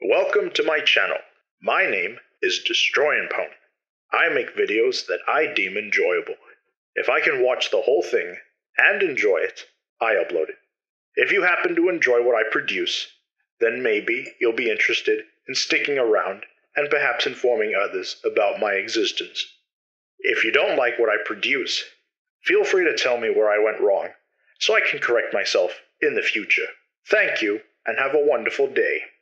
Welcome to my channel. My name is DestroyingPwn. I make videos that I deem enjoyable. If I can watch the whole thing and enjoy it, I upload it. If you happen to enjoy what I produce, then maybe you'll be interested in sticking around and perhaps informing others about my existence. If you don't like what I produce, feel free to tell me where I went wrong so I can correct myself in the future. Thank you, and have a wonderful day.